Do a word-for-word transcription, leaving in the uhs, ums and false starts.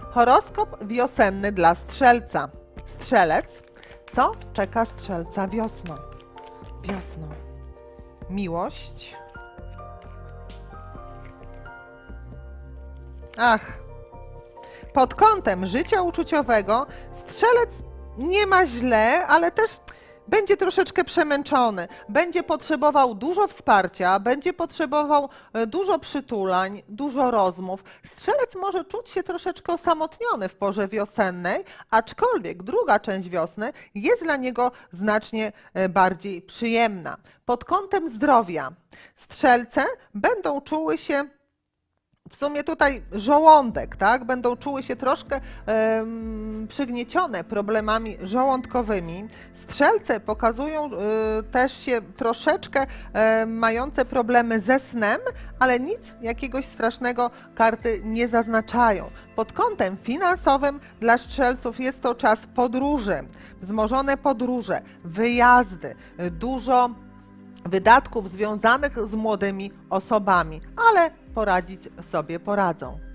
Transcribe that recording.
Horoskop wiosenny dla Strzelca. Strzelec. Co czeka Strzelca wiosną? Wiosną. Miłość. Ach. Pod kątem życia uczuciowego Strzelec nie ma źle, ale też będzie troszeczkę przemęczony, będzie potrzebował dużo wsparcia, będzie potrzebował dużo przytulań, dużo rozmów. Strzelec może czuć się troszeczkę osamotniony w porze wiosennej, aczkolwiek druga część wiosny jest dla niego znacznie bardziej przyjemna. Pod kątem zdrowia Strzelce będą czuły się w sumie tutaj żołądek, tak? Będą czuły się troszkę um, przygniecione problemami żołądkowymi. Strzelce pokazują y, też się troszeczkę y, mające problemy ze snem, ale nic jakiegoś strasznego karty nie zaznaczają. Pod kątem finansowym dla Strzelców jest to czas podróży, wzmożone podróże, wyjazdy, dużo wydatków związanych z młodymi osobami, ale poradzić sobie poradzą.